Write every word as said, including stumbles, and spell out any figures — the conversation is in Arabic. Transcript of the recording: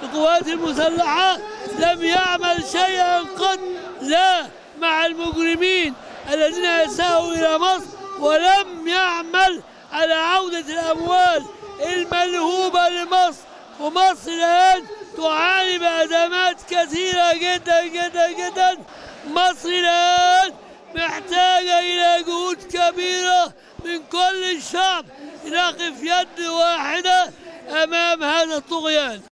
القوات المسلحة لم يعمل شيئا قط، لا مع المجرمين الذين أساءوا إلى مصر، ولم يعمل على عودة الأموال الملهوبة لمصر. ومصر الآن تعاني بأزمات كثيرة جدا جدا جدا. مصر الآن محتاجة إلى جهود كبيرة من كل الشعب لنقف يد واحدة أمام هذا الطغيان.